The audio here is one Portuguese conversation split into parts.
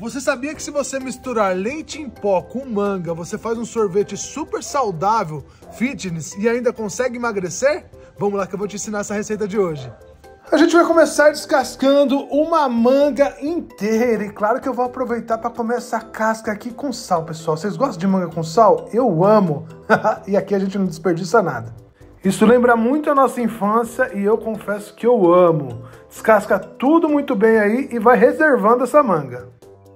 Você sabia que se você misturar leite em pó com manga, você faz um sorvete super saudável, fitness e ainda consegue emagrecer? Vamos lá que eu vou te ensinar essa receita de hoje. A gente vai começar descascando uma manga inteira. E claro que eu vou aproveitar para comer essa casca aqui com sal, pessoal. Vocês gostam de manga com sal? Eu amo! E aqui a gente não desperdiça nada. Isso lembra muito a nossa infância e eu confesso que eu amo. Descasca tudo muito bem aí e vai reservando essa manga.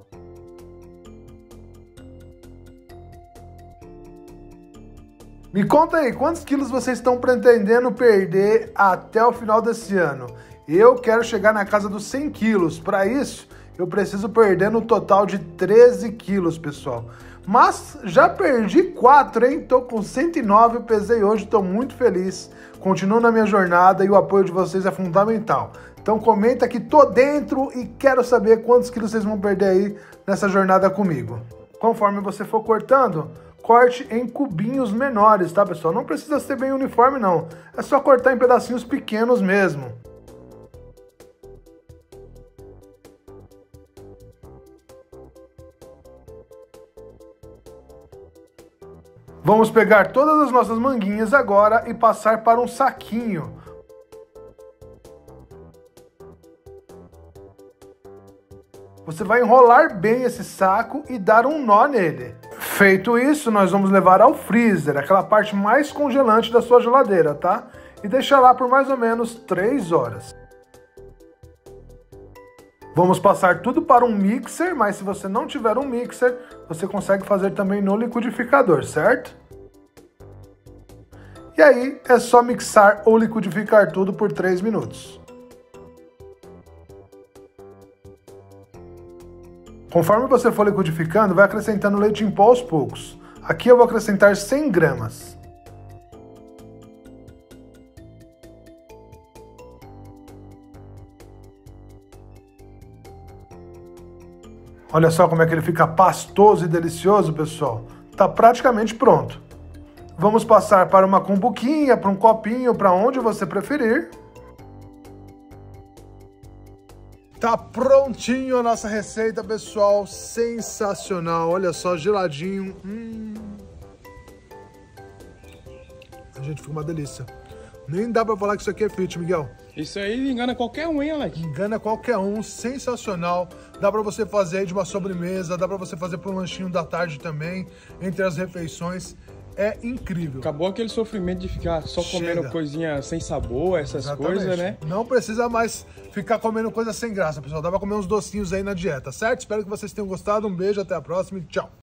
Me conta aí, quantos quilos vocês estão pretendendo perder até o final desse ano? Eu quero chegar na casa dos 100 quilos. Para isso, eu preciso perder no total de 13 quilos, pessoal. Mas já perdi 4, hein? Tô com 109, pesei hoje, tô muito feliz. Continuo na minha jornada e o apoio de vocês é fundamental. Então comenta que tô dentro e quero saber quantos quilos vocês vão perder aí nessa jornada comigo. Conforme você for cortando, corte em cubinhos menores, tá, pessoal? Não precisa ser bem uniforme, não. É só cortar em pedacinhos pequenos mesmo. Vamos pegar todas as nossas manguinhas agora e passar para um saquinho. Você vai enrolar bem esse saco e dar um nó nele. Feito isso, nós vamos levar ao freezer, aquela parte mais congelante da sua geladeira, tá? E deixar lá por mais ou menos 3 horas. Vamos passar tudo para um mixer, mas se você não tiver um mixer, você consegue fazer também no liquidificador, certo? E aí é só mixar ou liquidificar tudo por 3 minutos. Conforme você for liquidificando, vai acrescentando leite em pó aos poucos. Aqui eu vou acrescentar 100 gramas. Olha só como é que ele fica pastoso e delicioso, pessoal. Tá praticamente pronto. Vamos passar para uma cumbuquinha, para um copinho, para onde você preferir. Tá prontinho a nossa receita, pessoal. Sensacional. Olha só, geladinho. Gente, fica uma delícia. Nem dá pra falar que isso aqui é fit, Miguel. Isso aí engana qualquer um, hein, Alex? Engana qualquer um, sensacional. Dá pra você fazer aí de uma sobremesa, dá pra você fazer para um lanchinho da tarde também, entre as refeições. É incrível. Acabou aquele sofrimento de ficar só comendo coisinha sem sabor, essas coisas, né? Não precisa mais ficar comendo coisa sem graça, pessoal. Dá pra comer uns docinhos aí na dieta, certo? Espero que vocês tenham gostado. Um beijo, até a próxima e tchau.